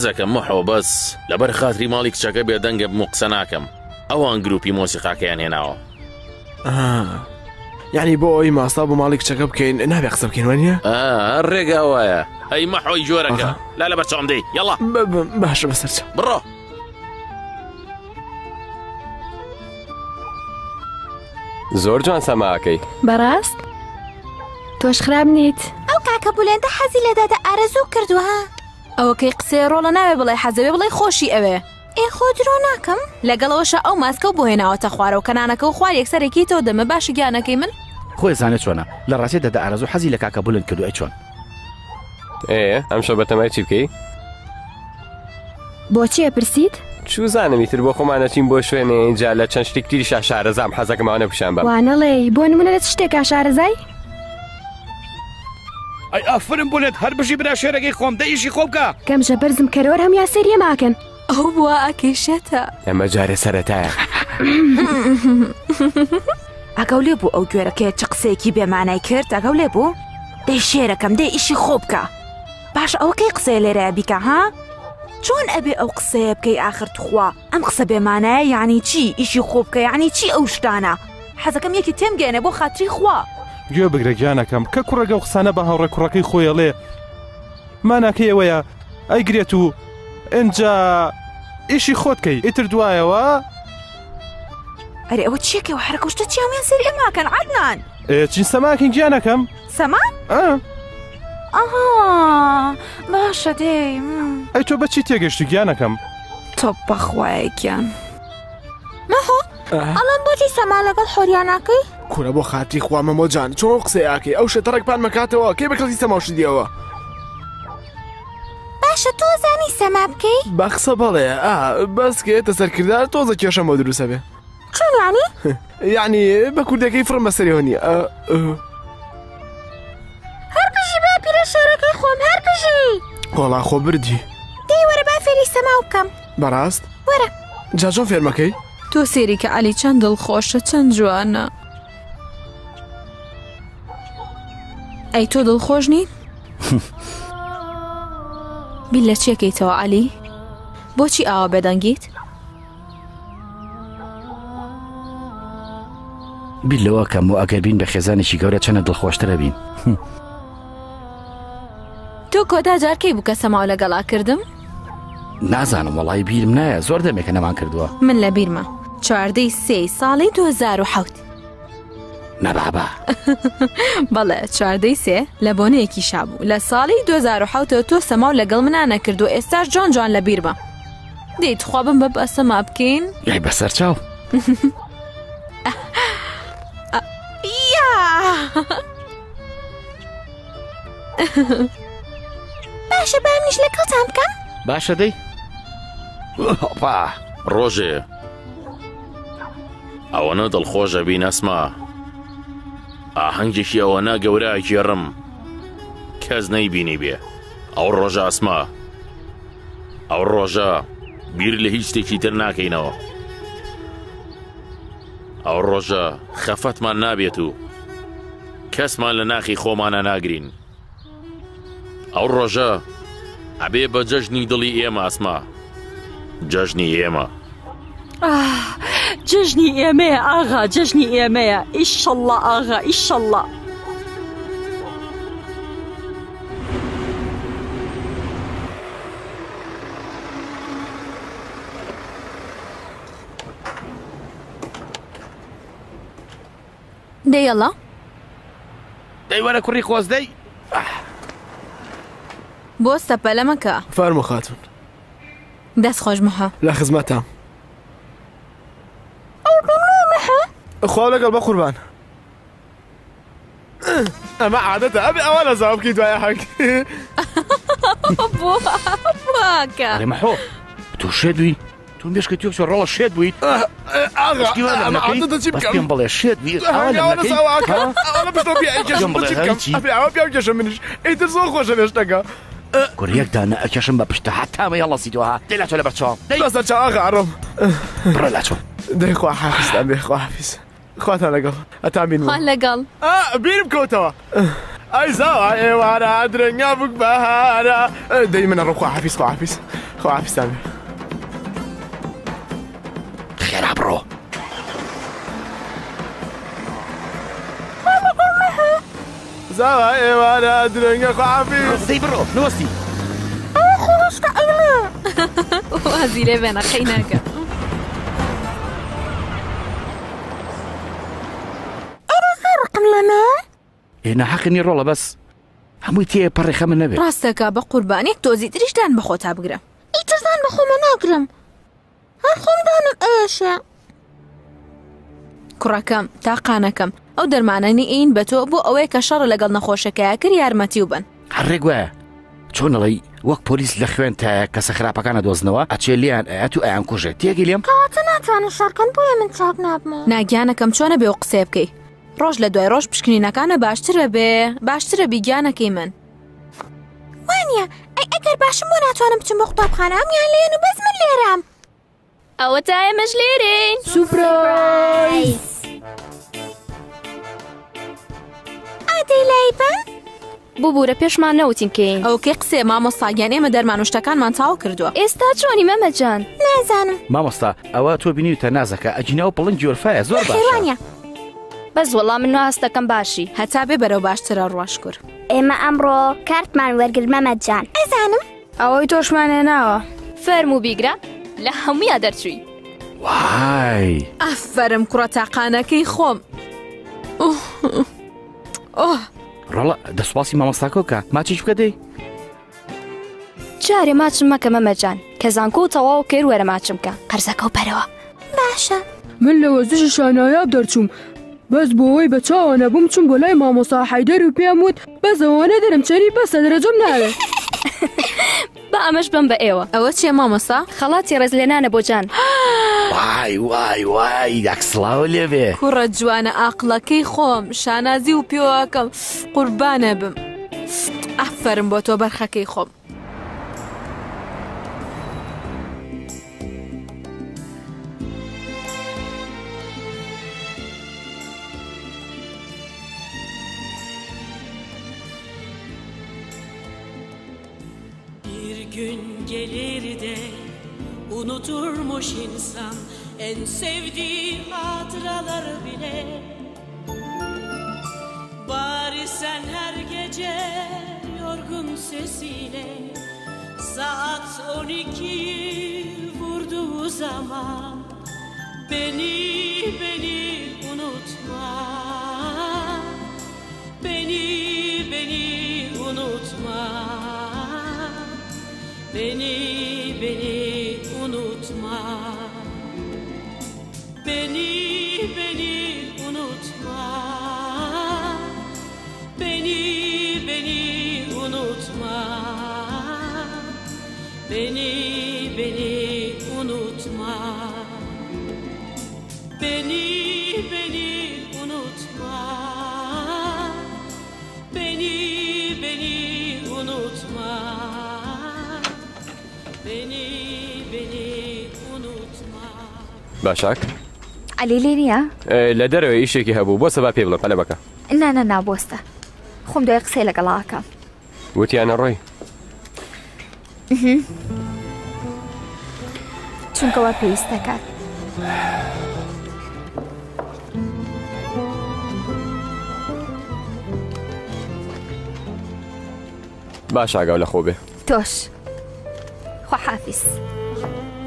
حەزەکەم مەحەوە بەس لەبەر خاتری ماڵی کچەکە بێدەنگە بمو قسە ناکەم ئەوان گروپی مۆسیقاکەیان هێناوە. یعنی بۆ ئەوی ماستا بۆ ماڵی کچەکە بکەین نابێ قسە بکەین وانە؟ ڕێگا وایە ئەی مەحەوەی جۆرەکە لا لەبەر چاوم دەی یەڵا باشە بەسەرچە بڕۆ. زۆر جوان سەماکەی بەڕاست تۆش خراپ نیت. ئەو کاکە بولێندە حەزی لە دادە ئارەزوو کردووە. ئەوەکەی قسەی ڕۆڵە ناوێ بڵێ حەزەوێ بڵێ خۆشی ئەوێ. خۆ درۆ ناکەم لەگەڵەوەشە ئەو ماسکە و بۆ هێناوەتە خوارە و کەنانەکە و خوار یەکسەرێکیتەوە دەمە باشی گیانەکەی من خۆی زانێت چۆنە لە ڕاستی دەدا ئارەزوو حەزی لە کاکە بولند کردو ئەی چۆن ئەمشە بەتەمای چی بکەی؟ بۆچی ئەپرسیت؟ چوو زانمیتر بۆ خۆمانەچین بۆ شوێنێ اینجا لە چەند شتێکتری شارەزام حەزەکەمانە پیشان بەم وانەڵێ بۆ نمونە لە شتێکا شارەزای؟ ئەی ئافرم بولێت هەر بژی برا شێرەکەی خۆم دەیشی خۆ بکە کەمژە بەرزم کەرەوەر هەمیا سێریە ماکەن ئەو بووە ئەکەیشێتە ئەمە جارێ سەرەتایە ئەگەو لێ بوو ئەو گوێرەکەی چ قسەیەکی بێمانای کرد ئەگەو لێ بوو دەی شێرەکەم دەی ئیشی خۆ بکە باش ئەوەکەی قسەیە لێرە بیکە ها چۆن ئەبێ ئەو قسەیە بکەی ئاخر توخوا ئەم قسە بێمانایە یعنی چی ئیشی خۆ بکە یعنی چی ئەو شتانە حەزەکەم یەکی تێمگەێنێ بۆ خاتری خوا گوێ بگرە گیانەکەم کە کوڕەگە و قسانە بە هاوڕێ کوڕەکەی خۆیە لێ ماناکەی ئەوەیە ئەیگرێت و ئینجا ئیشی خۆتکەی ئیتر دوایەوە ئەرێ ئەوە چیەکە و حرەکەشتە چیامیان سەری ئەماکەن عەدنان چین سەماکەین گیانەکەم سەما؟ ئەها باشە دێ ئەی تۆ بەچی تێگەشتی گیانەکەم تۆ بەخوایەکیان مەهۆ ئەڵام بۆچی سەما لەگەڵ حۆریاناکەی؟ کورە بۆ خاتری خوا مەمۆجان چۆن قسەیاکەی ئەو شێتەڕێکپان مەکاتەوە کێ بە کەڵی سەماوشت دیەوە باشە تۆ زانی سەما بکەی؟ بە قسە بەڵێ بەس کێتە سەرکردار تۆزە کێشەمە دروسە بێ چۆن یانی؟ یعنی بە کوردەکەی فڕم بەسەریەوە نییە هەر بژی با پیرە شێرەکەی خۆم هەر بژی گۆڵا خۆ بردی دەی وەرە با فێری سەما بکەم بەڕاست؟ وەرە جا چۆن فێرمەکەی؟ تۆ سێری کە عەلی چەند دڵخۆشە چەند جوانە ئەی تۆ دڵخۆش نیت؟ بیل لە چیەکەیتەوە عەلی؟ بۆچی ئاوا بێدەنگیت؟ بیل لەوە کەم و ئەگەر بین بە خێزانێکی گەورە چەنە دڵخۆشترە بین تۆ کۆتا جارکەی بوو کە سەماو لەگەڵا کردم؟ نازانم وەڵای بیرم نایە زۆر دەمێکە نەمان کردووە من لە بیرمە 14 ساڵی 2007 نەبابا بەڵێ 14 لە بۆنەیەکی شابوو لە ساڵی 2007 تۆ سەماو لەگەڵ منە نەکردو ئێستاش جوان جوان لە بیرمە دەیت خوابم بە سەما بکەین؟ یای بەسەر چاو باشە با منیش لە کەوتان بکەم؟ باشە دەی ڕۆژێ ئەوەنە دڵخۆشە بین ئەسما ئاهەنگێکی ئەوەنە گەورەیەکی ڕم کەس نەیبینی بێ ئەو ڕۆژە ئەسما ئەو ڕۆژە بیر لە هیچ شتێکی تر ناکەینەوە ئەو ڕۆژە خەفەتمان نابێت و کەسمان لە ناخی خۆمانە ناگرین ئەو ڕۆژە ئەبێ بە جەژنی دڵی ئێمە ئەسما جەژنی ئێمە جژنی ئێمەیە ئاغا جژنی ئێمەیە ئیشەڵڵا ئاغا ئیشەڵڵا دەیەڵا دەی وەرە کوڕی خۆز دەی بۆ سەپەلەمەکە فەرمو خاتون دەست خۆش مەحە لە خزمەتام خوا لەگەڵ بە قوربان ئەمە عادەتە ئەبێ ئەوە لە زاو بکەی دوایە حەق بواکە مەحۆ تۆ شێدوی تۆ مێشکە تۆ ڕۆڵە شێت بوویت عادەتە چی بکەم پێم بڵێ شێت پێکێشە منیش ئیتر زۆر خۆشە وێشتەکە کوڕیەک دانە ئەکێشم بە پشتە هەتامە هەڵەسیتەوە دەی لا تۆ لە بەرچاو لەسەر چاو ئاغا عەڕەم بڕە لا چۆ دەی خوا حافیزتان بێ خوا حافیز خواتان لەگەڵ ئەتان بینەوە خوان لەگەڵ بیرم کەوتەوە ئەی زاوا ئێوارە درەنگا بووک بەهارە دەی منە ڕۆ خوا حافیز خوا حافیز خواحافیزان خێرا بڕۆ زاوە ئێوانە درەنگە خواحافیز دەی بڕۆ نوەستی وازی لێ بێنە قەی ناکە. هێنا حەقنی ڕۆڵە بەس هەمووی تێ پەڕێخە من نەبێت ڕاستەکە بە قوربانێک تۆزی تریشدان بەخۆ تا بگرە. ئیترزان بەخۆمە ناگرم هەر خۆمدانم ئێشە. کوڕەکەم تاقانەکەم ئەو دەرمانەنی ئین بە تۆ بۆ ئەوەیە کە شەڕ لەگەڵ نەخۆشەکەیە کرد یارمەتی و بن. هەڕێک وایە چۆنەڵی وەک پۆلیس لە خوێن تایە کەسە خراپەکانە دۆزنەوە ئەچێ لیان ئەیەت و ئەیان کوژێت تێگی لێم کەواتە ناتوانن شەڕکەن بۆیە من چاک نابمە. ناگیانەکەم چۆنە بێ و قسێ بکەی ڕۆژ لە دوای ڕۆژ پشکنینەکانە باشترە بیگیانەکەی من. وانە ئەگەر باشم بۆ ناتوانم بچم بۆ قوتابخانەم یان لێن و بەس من لێرەم. ئەوە تا ئێمەش لێرەین. سوپرایز ئادەی لایبن ببوورە پێشمان نەوتین کەین ئەو کێ قسێ مامۆستاگیان ئێمە دەرمان و شتەکانمان چاو کردووە. ئێستا چۆنی مەمەجان؟ نازانم مامۆستا ئەوە تۆ بینیوتە نازەکە ئەجینە و پڵنج جۆرفایە زۆر خێوانە بەس وەڵام من هەستەکەم باشی هەتا بێ بەرەو باشترە ڕۆژکور. ئێمە ئەمڕۆ کارتمان وەرگرمەمەجان ئەزانم ئەوەی تۆشمانێ ناوە فەرم و بیگرە لە هەموویە دەرچووی. وای ئەفەرم کوڕە تاقانەکەی خۆم. ڕەڵە دەسوپاسی مامۆستاکە بکە ماچیش بکە دەی جارێ ماچم مەکە مەمەجان کە زانکۆ و تەواو کێر وەرە ماچم کە قەرزەکە و پەرەوە. باشە من لە وەزشی شانایاب دەرچووم بەس بۆەوەی بە چاوانە بووم چوم بۆ لای مامۆستا حەیدەر و پێم وت بەس ئەوانە دەرم چەری بەسە دەرەجەم ناوێت. بە ئەمەش بم بە ئێوە. ئەوە چیە مامۆستا؟ خەڵاتی ڕێزلێنانە بۆ جان. وای وای وای داکسڵاوە لێبێ کوڕە جوانە ئاقلەکەی خۆم شانازی و پێوەکەم قوربانە بم. ئەفەرم بۆ تۆ بەرخەکەی خۆم. Gün gelir de unuturmuş insan en sevdiği hatıraları bile. Bari sen her gece yorgun sesiyle saat 12'yi vurduğu zaman beni unutma, beni unutma. Beni unutma, beni unutma, beni unutma, beni unutma, beni unutma, beni unutma. باشاک علی لێ نییە؟ لە دەرەوە ئیشێکی هەبوو بۆ سەبا پێ بڵم قەلە بکە. نانە نابۆستە خۆم دوای قسەی لەگەڵاکەم. وتیانە ڕۆی چونکەوە پێویستە کات. باش ئاگاو لە خۆ بێ. تۆش خواحافیز.